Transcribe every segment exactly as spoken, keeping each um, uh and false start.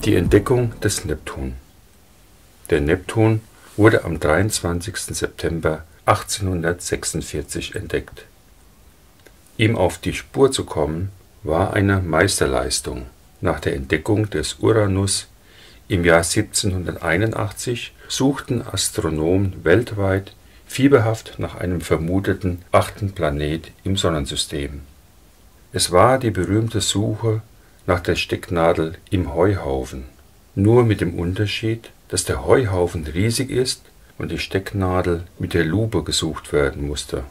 Die Entdeckung des Neptun. Der Neptun wurde am dreiundzwanzigsten September achtzehnhundertsechsundvierzig entdeckt. Ihm auf die Spur zu kommen, war eine Meisterleistung. Nach der Entdeckung des Uranus im Jahr siebzehnhunderteinundachtzig suchten Astronomen weltweit fieberhaft nach einem vermuteten achten Planet im Sonnensystem. Es war die berühmte Suche nach der Stecknadel im Heuhaufen, nur mit dem Unterschied, dass der Heuhaufen riesig ist und die Stecknadel mit der Lupe gesucht werden musste.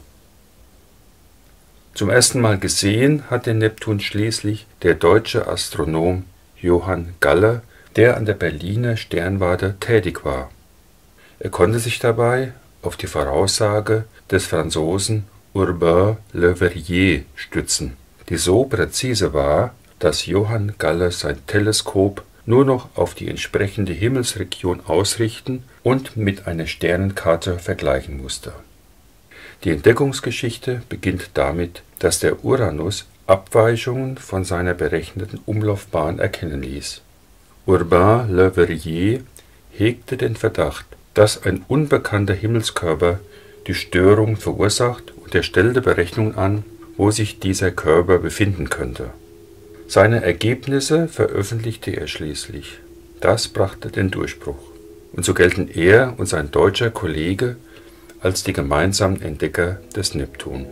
Zum ersten Mal gesehen hat den Neptun schließlich der deutsche Astronom Johann Galle, der an der Berliner Sternwarte tätig war. Er konnte sich dabei auf die Voraussage des Franzosen Urbain Le Verrier stützen, die so präzise war, dass Johann Galle sein Teleskop nur noch auf die entsprechende Himmelsregion ausrichten und mit einer Sternenkarte vergleichen musste. Die Entdeckungsgeschichte beginnt damit, dass der Uranus Abweichungen von seiner berechneten Umlaufbahn erkennen ließ. Urbain Le Verrier hegte den Verdacht, dass ein unbekannter Himmelskörper die Störung verursacht, und er stellte Berechnungen an, wo sich dieser Körper befinden könnte. Seine Ergebnisse veröffentlichte er schließlich. Das brachte den Durchbruch. Und so gelten er und sein deutscher Kollege als die gemeinsamen Entdecker des Neptun.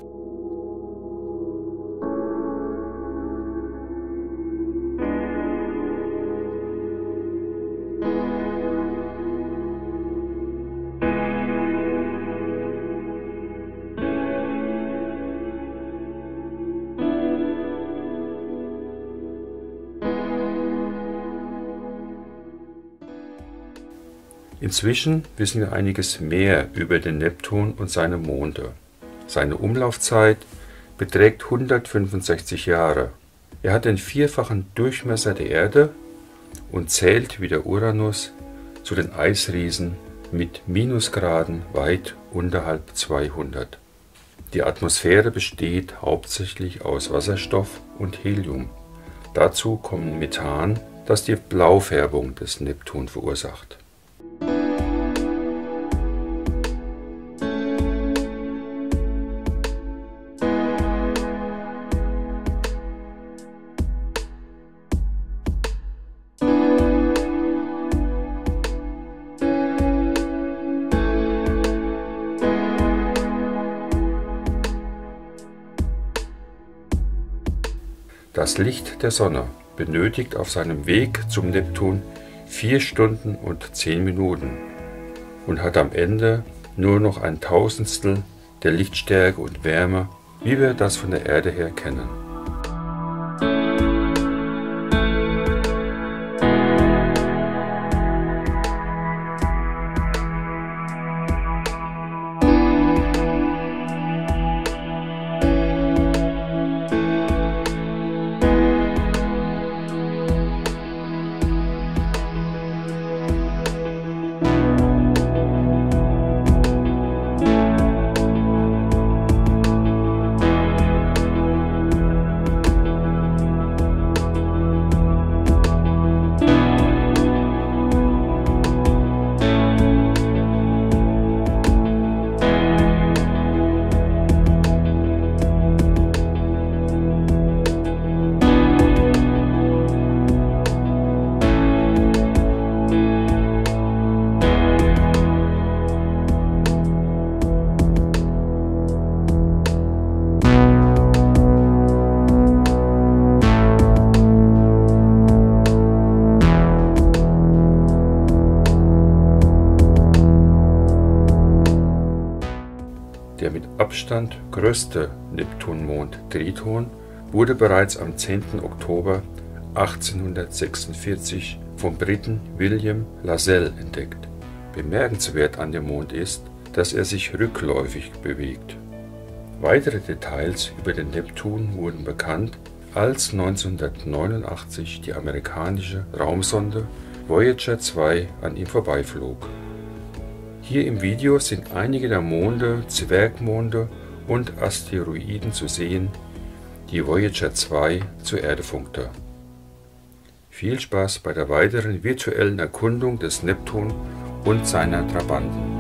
Inzwischen wissen wir einiges mehr über den Neptun und seine Monde. Seine Umlaufzeit beträgt hundertfünfundsechzig Jahre. Er hat den vierfachen Durchmesser der Erde und zählt wie der Uranus zu den Eisriesen mit Minusgraden weit unterhalb zweihundert. Die Atmosphäre besteht hauptsächlich aus Wasserstoff und Helium. Dazu kommt Methan, das die Blaufärbung des Neptun verursacht. Das Licht der Sonne benötigt auf seinem Weg zum Neptun vier Stunden und zehn Minuten und hat am Ende nur noch ein Tausendstel der Lichtstärke und Wärme, wie wir das von der Erde her kennen. Der mit Abstand größte Neptunmond Triton wurde bereits am zehnten Oktober achtzehnhundertsechsundvierzig vom Briten William Lassell entdeckt. Bemerkenswert an dem Mond ist, dass er sich rückläufig bewegt. Weitere Details über den Neptun wurden bekannt, als neunzehnhundertneunundachtzig die amerikanische Raumsonde Voyager zwei an ihm vorbeiflog. Hier im Video sind einige der Monde, Zwergmonde und Asteroiden zu sehen, die Voyager zwei zur Erde funkte. Viel Spaß bei der weiteren virtuellen Erkundung des Neptun und seiner Trabanten.